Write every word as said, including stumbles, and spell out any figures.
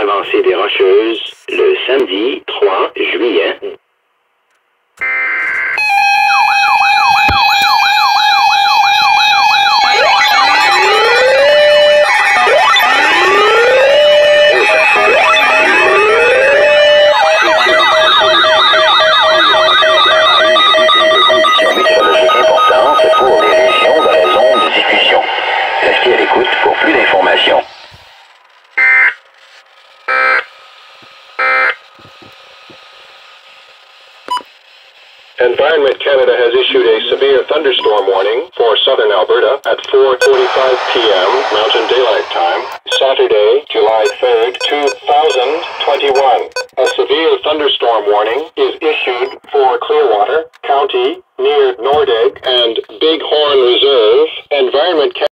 l'avancée des Rocheuses le samedi trois juillet. Restez à l'écoute pour plus d'informations. Environment Canada has issued a severe thunderstorm warning for southern Alberta at four forty-five p m Mountain Daylight Time, Saturday, July third, two thousand twenty-one. A severe thunderstorm warning is issued for Clearwater County near Nordegg and Bighorn Reserve. Environment Canada